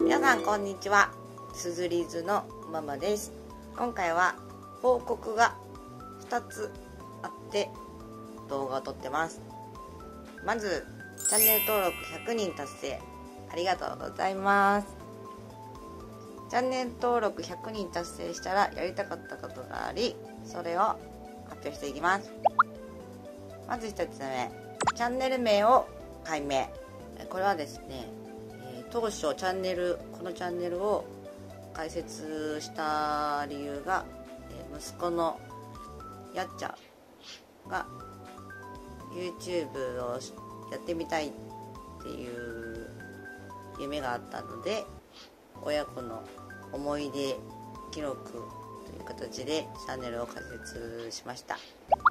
皆さんこんにちは。すずりずのママです。今回は報告が2つあって動画を撮ってます。まずチャンネル登録100人達成ありがとうございます。チャンネル登録100人達成したらやりたかったことがあり、それを発表していきます。まず1つ目、チャンネル名を改名。これはですね、当初このチャンネルを開設した理由が、息子のやっちゃんが YouTube をやってみたいっていう夢があったので、親子の思い出記録という形でチャンネルを開設しました。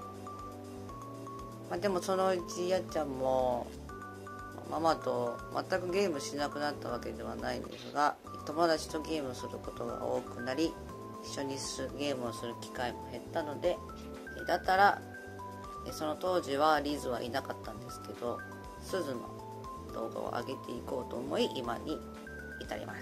でもそのうちやっちゃんもママと全くゲームしなくなったわけではないんですが、友達とゲームすることが多くなり、一緒にゲームをする機会も減ったので、だったらその当時はリズはいなかったんですけど、すずの動画を上げていこうと思い今に至ります。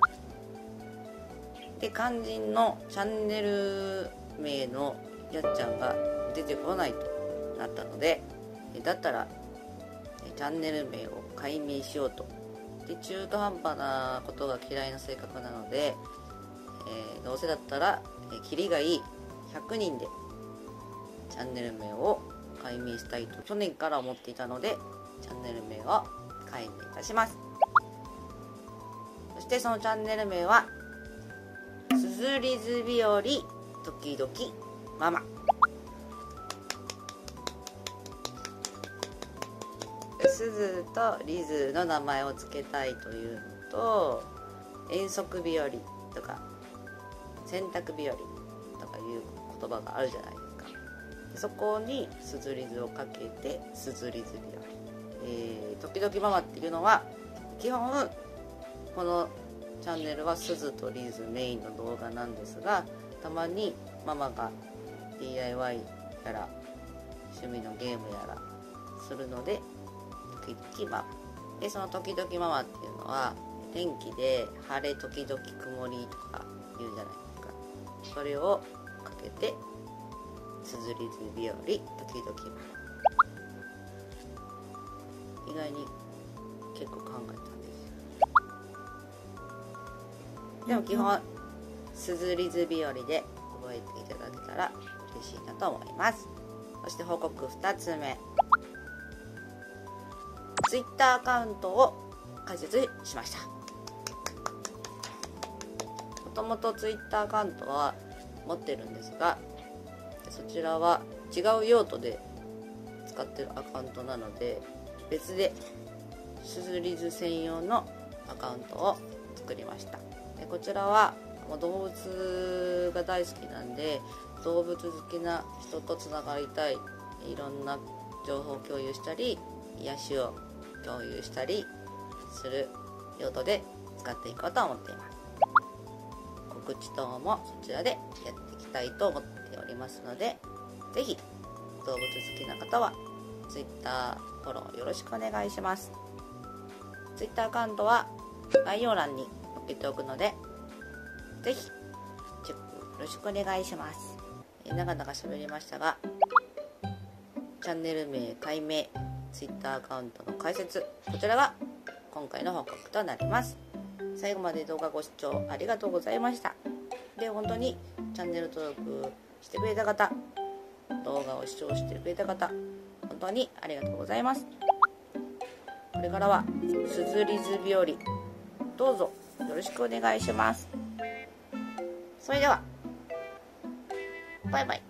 で、肝心のチャンネル名のやっちゃんが出てこないとなったので、だったらチャンネル名を改名しようと。で、中途半端なことが嫌いな性格なので、どうせだったらキリがいい100人でチャンネル名を改名したいと去年から思っていたので、チャンネル名を改名いたします。そしてそのチャンネル名はすずりず日和時々ママ。すずとリズの名前を付けたいというのと、遠足日和とか洗濯日和とかいう言葉があるじゃないですか。でそこにすずりずをかけてすずりず日和、時々ママっていうのは基本このチャンネルはすずとリズメインの動画なんですが、たまにママが DIY やら趣味のゲームやらするので時々ママで、その時々ママっていうのは天気で晴れ時々曇りとか言うじゃないですか。それをかけてすずりず日和時々ママ。意外に結構考えたんですよ。でも基本すずりず日和で覚えていただけたら嬉しいなと思います。そして報告2つ目、Twitter アカウントを開設しました。もともと Twitter アカウントは持ってるんですが、そちらは違う用途で使ってるアカウントなので、別ですずりず専用のアカウントを作りました。でこちらは動物が大好きなんで、動物好きな人とつながりたい、いろんな情報共有したり癒しを共有したりする用途で使っていこうと思っています。告知等もそちらでやっていきたいと思っておりますので、ぜひ動物好きな方は Twitter フォローよろしくお願いします。 Twitter アカウントは概要欄に載っけておくので、ぜひチェックよろしくお願いします。長々喋りましたが、チャンネル名改名、Twitter アカウントの開設、こちらが今回の報告となります。最後まで動画ご視聴ありがとうございました。で、本当にチャンネル登録してくれた方、動画を視聴してくれた方、本当にありがとうございます。これからはすずりず日和、どうぞよろしくお願いします。それではバイバイ。